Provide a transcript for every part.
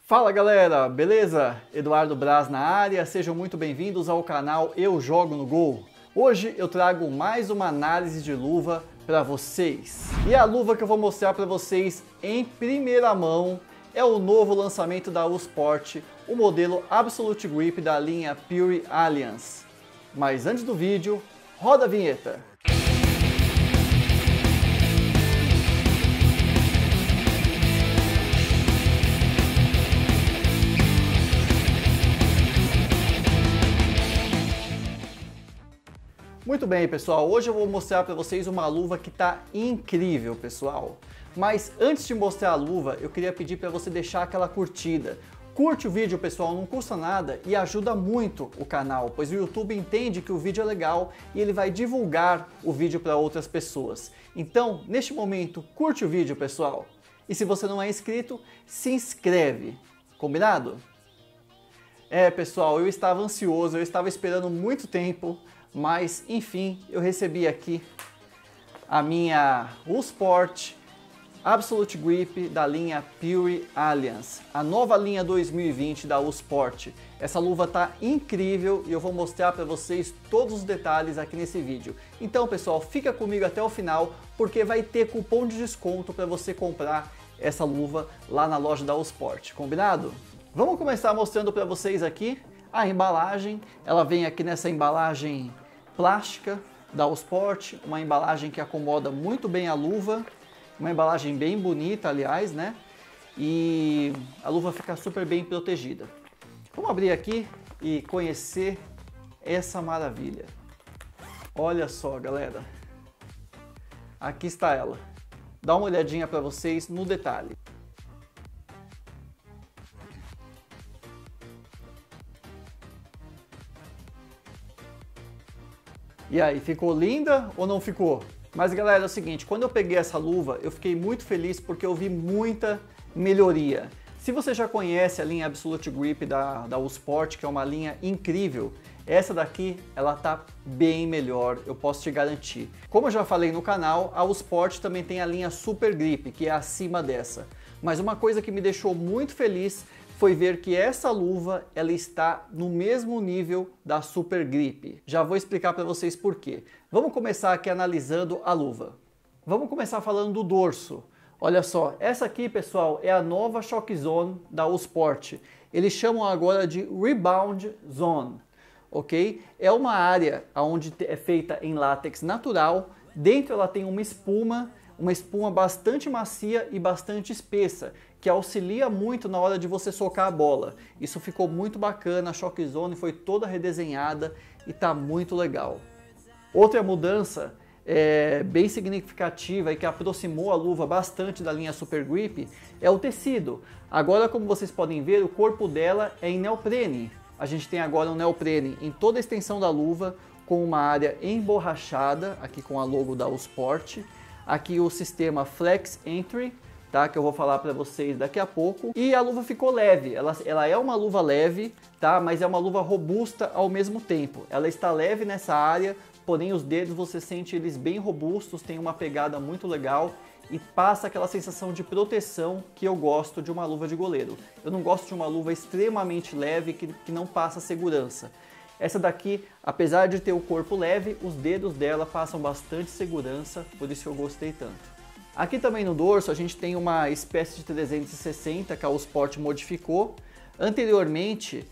Fala galera, beleza? Eduardo Braz na área, sejam muito bem-vindos ao canal Eu Jogo no Gol. Hoje eu trago mais uma análise de luva para vocês. E a luva que eu vou mostrar para vocês em primeira mão é o novo lançamento da U-Sport, o modelo Absolute Grip da linha Pure Alliance. Mas antes do vídeo, roda a vinheta! Muito bem, pessoal, hoje eu vou mostrar para vocês uma luva que está incrível, pessoal. Mas antes de mostrar a luva, eu queria pedir para você deixar aquela curtida. Curte o vídeo, pessoal, não custa nada e ajuda muito o canal, pois o YouTube entende que o vídeo é legal e ele vai divulgar o vídeo para outras pessoas. Então, neste momento, curte o vídeo, pessoal. E se você não é inscrito, se inscreve. Combinado? Pessoal, eu estava ansioso, eu estava esperando muito tempo. Mas, enfim, eu recebi aqui a minha U-Sport Absolute Grip da linha Pure Alliance, a nova linha 2020 da U-Sport. Essa luva tá incrível e eu vou mostrar para vocês todos os detalhes aqui nesse vídeo. Então, pessoal, fica comigo até o final, porque vai ter cupom de desconto para você comprar essa luva lá na loja da U-Sport, combinado? Vamos começar mostrando para vocês aqui a embalagem. Ela vem aqui nessa embalagem plástica da U-Sport, uma embalagem que acomoda muito bem a luva, uma embalagem bem bonita, aliás, né? E a luva fica super bem protegida. Vamos abrir aqui e conhecer essa maravilha. Olha só, galera. Aqui está ela. Dá uma olhadinha para vocês no detalhe. E aí, ficou linda ou não ficou? Mas galera, é o seguinte, quando eu peguei essa luva, eu fiquei muito feliz porque eu vi muita melhoria. Se você já conhece a linha Absolute Grip da U-Sport, que é uma linha incrível, essa daqui, ela tá bem melhor, eu posso te garantir. Como eu já falei no canal, a U-Sport também tem a linha Super Grip, que é acima dessa. Mas uma coisa que me deixou muito feliz foi ver que essa luva ela está no mesmo nível da Super Grip. Já vou explicar para vocês por quê. Vamos começar aqui analisando a luva. Vamos começar falando do dorso. Olha só, essa aqui, pessoal, é a nova Shock Zone da U-Sport. Eles chamam agora de Rebound Zone, ok? É uma área onde é feita em látex natural. Dentro ela tem uma espuma bastante macia e bastante espessa, que auxilia muito na hora de você socar a bola. Isso ficou muito bacana, a Shock Zone foi toda redesenhada e tá muito legal. Outra mudança bem significativa e que aproximou a luva bastante da linha Super Grip é o tecido. Agora, como vocês podem ver, o corpo dela é em neoprene. A gente tem agora um neoprene em toda a extensão da luva, com uma área emborrachada, aqui com a logo da U-Sport. Aqui o sistema Flex Entry, tá? Que eu vou falar para vocês daqui a pouco. E a luva ficou leve, ela é uma luva leve, tá? Mas é uma luva robusta ao mesmo tempo. Ela está leve nessa área, porém os dedos você sente eles bem robustos, tem uma pegada muito legal e passa aquela sensação de proteção que eu gosto de uma luva de goleiro. Eu não gosto de uma luva extremamente leve que não passa segurança. Essa daqui, apesar de ter o corpo leve, os dedos dela passam bastante segurança, por isso eu gostei tanto. Aqui também no dorso a gente tem uma espécie de 360 que a U-Sport modificou. Anteriormente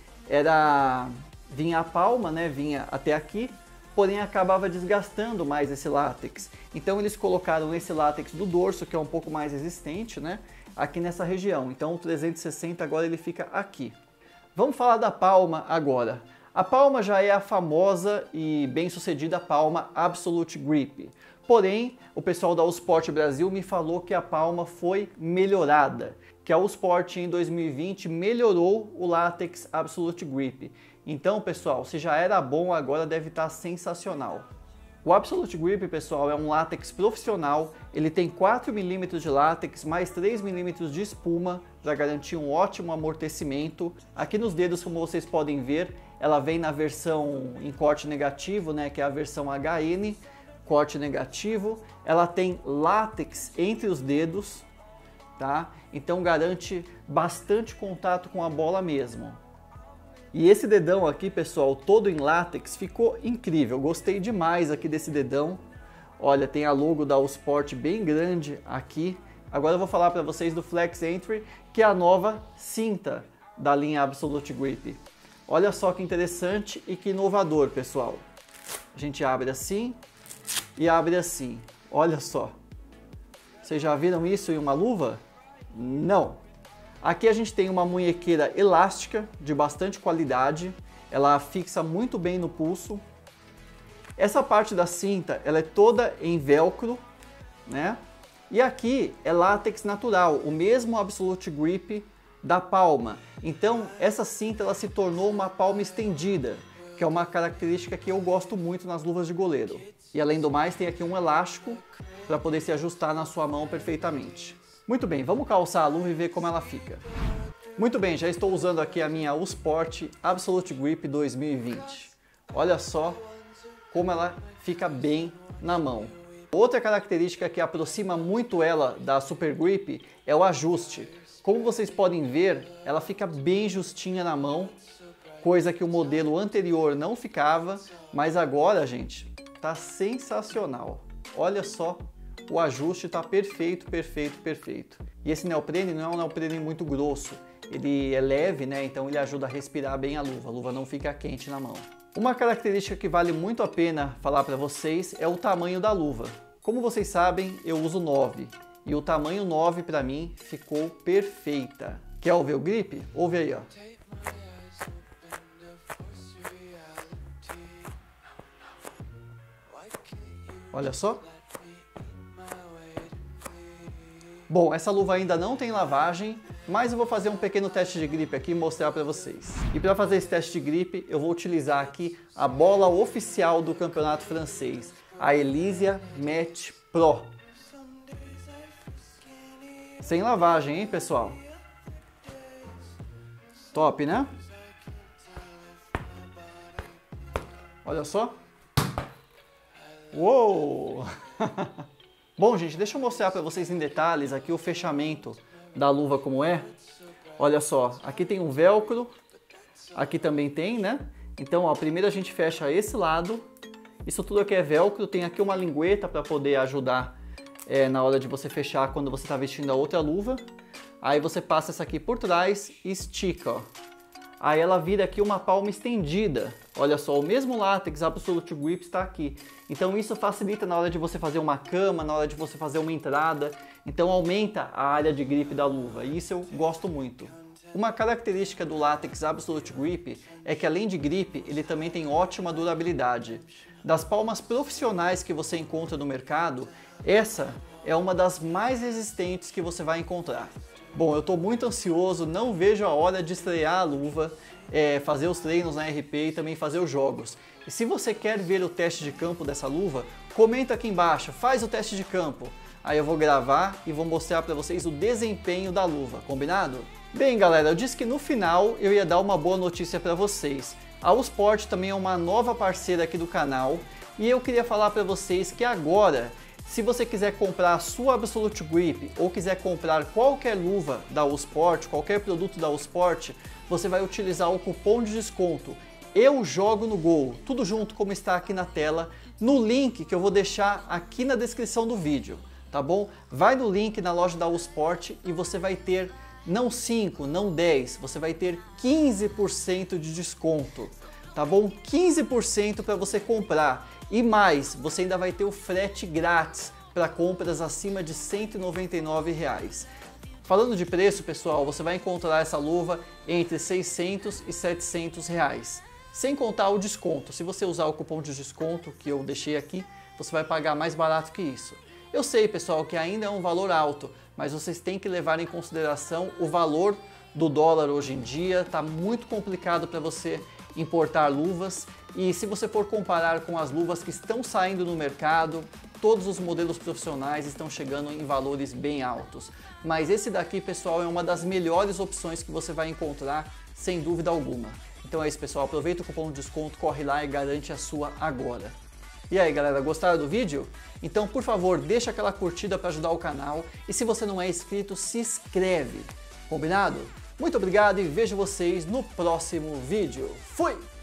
vinha a palma, né, vinha até aqui, porém acabava desgastando mais esse látex. Então eles colocaram esse látex do dorso, que é um pouco mais resistente, né, aqui nessa região. Então o 360 agora ele fica aqui. Vamos falar da palma agora. A palma já é a famosa e bem-sucedida palma Absolute Grip. Porém, o pessoal da U-Sport Brasil me falou que a palma foi melhorada, que a U-Sport em 2020 melhorou o látex Absolute Grip. Então, pessoal, se já era bom, agora deve estar sensacional. O Absolute Grip, pessoal, é um látex profissional. Ele tem 4 mm de látex mais 3 mm de espuma para garantir um ótimo amortecimento. Aqui nos dedos, como vocês podem ver, ela vem na versão em corte negativo, né, que é a versão HN, corte negativo. Ela tem látex entre os dedos, tá? então garante bastante contato com a bola mesmo. E esse dedão aqui, pessoal, todo em látex, ficou incrível. Gostei demais aqui desse dedão. Olha, tem a logo da Usport bem grande aqui. Agora eu vou falar para vocês do Flex Entry, que é a nova cinta da linha Absolute Grip. Olha só que interessante e que inovador, pessoal. A gente abre assim e abre assim. Olha só. Vocês já viram isso em uma luva? Não. Aqui a gente tem uma munhequeira elástica de bastante qualidade. Ela fixa muito bem no pulso. Essa parte da cinta, ela é toda em velcro, né? E aqui é látex natural, o mesmo Absolute Grip da palma. Então, essa cinta ela se tornou uma palma estendida, que é uma característica que eu gosto muito nas luvas de goleiro. E além do mais, tem aqui um elástico para poder se ajustar na sua mão perfeitamente. Muito bem, vamos calçar a luva e ver como ela fica. Muito bem, já estou usando aqui a minha Usport Absolute Grip 2020. Olha só como ela fica bem na mão. Outra característica que aproxima muito ela da Super Grip é o ajuste. Como vocês podem ver, ela fica bem justinha na mão, coisa que o modelo anterior não ficava, mas agora, gente, tá sensacional. Olha só, o ajuste tá perfeito, perfeito, perfeito. E esse neoprene não é um neoprene muito grosso, ele é leve, né? Então ele ajuda a respirar bem a luva não fica quente na mão. Uma característica que vale muito a pena falar para vocês é o tamanho da luva. Como vocês sabem, eu uso 9 e o tamanho 9 para mim ficou perfeita. Quer ouvir o grip? Ouve aí, ó. Olha só. Bom, essa luva ainda não tem lavagem, mas eu vou fazer um pequeno teste de gripe aqui e mostrar para vocês. E para fazer esse teste de gripe, eu vou utilizar aqui a bola oficial do campeonato francês, a Elysia Match Pro. Sem lavagem, hein, pessoal? Top, né? Olha só. Uou! Bom, gente, deixa eu mostrar para vocês em detalhes aqui o fechamento da luva como é. Olha só, aqui tem um velcro, aqui também tem, né? Então, ó, primeiro a gente fecha esse lado. Isso tudo aqui é velcro, tem aqui uma lingueta para poder ajudar na hora de você fechar quando você está vestindo a outra luva. Aí você passa essa aqui por trás e estica, ó. Aí ela vira aqui uma palma estendida. Olha só, o mesmo látex Absolute Grip está aqui. Então isso facilita na hora de você fazer uma cama, na hora de você fazer uma entrada. Então aumenta a área de grip da luva. E isso eu gosto muito. Uma característica do látex Absolute Grip é que além de grip, ele também tem ótima durabilidade. Das palmas profissionais que você encontra no mercado, essa é uma das mais resistentes que você vai encontrar. Bom, eu estou muito ansioso, não vejo a hora de estrear a luva, fazer os treinos na RP e também fazer os jogos. E se você quer ver o teste de campo dessa luva, comenta aqui embaixo, faz o teste de campo. Aí eu vou gravar e vou mostrar para vocês o desempenho da luva, combinado? Bem, galera, eu disse que no final eu ia dar uma boa notícia para vocês. A Usport também é uma nova parceira aqui do canal e eu queria falar para vocês que agora, se você quiser comprar a sua Absolute Grip ou quiser comprar qualquer luva da Usport, qualquer produto da Usport, você vai utilizar o cupom de desconto Eu Jogo no Gol, tudo junto como está aqui na tela, no link que eu vou deixar aqui na descrição do vídeo, tá bom? Vai no link na loja da Usport e você vai ter não 5, não 10, você vai ter 15% de desconto, tá bom? 15% para você comprar. E mais, você ainda vai ter o frete grátis para compras acima de R$ 199. Falando de preço, pessoal, você vai encontrar essa luva entre 600 e 700 reais. Sem contar o desconto. Se você usar o cupom de desconto que eu deixei aqui, você vai pagar mais barato que isso. Eu sei, pessoal, que ainda é um valor alto, mas vocês têm que levar em consideração o valor do dólar hoje em dia. Tá muito complicado para você importar luvas e se você for comparar com as luvas que estão saindo no mercado, todos os modelos profissionais estão chegando em valores bem altos. Mas esse daqui, pessoal, é uma das melhores opções que você vai encontrar, sem dúvida alguma. Então é isso, pessoal, aproveita o cupom de desconto, corre lá e garante a sua agora. E aí galera, gostaram do vídeo? Então por favor, deixa aquela curtida para ajudar o canal e se você não é inscrito, se inscreve. Combinado? Muito obrigado e vejo vocês no próximo vídeo. Fui!